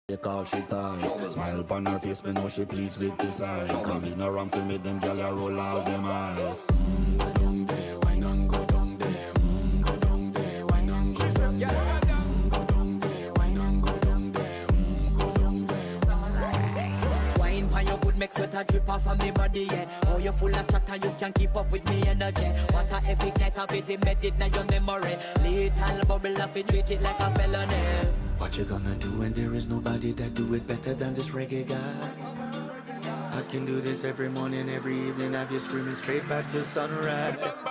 They call she ties. Smile upon her face, me know she pleased with this eyes. Come in around to make them gyal a roll out them eyes. Go down there, wine and go down there. Go down there, wine and go down there. Go down there, wine and go down there. Go down there. Wine pan your good make sweat a drip off of me body, yeah. Oh, you full of chatter, you can keep up with me energy. What a epic night of it, embedded in your memory. Little bubble of it, treat it like a felony. What you gonna do when there is nobody that do it better than this reggae guy? I can do this every morning, every evening, have you screaming straight back to sunrise.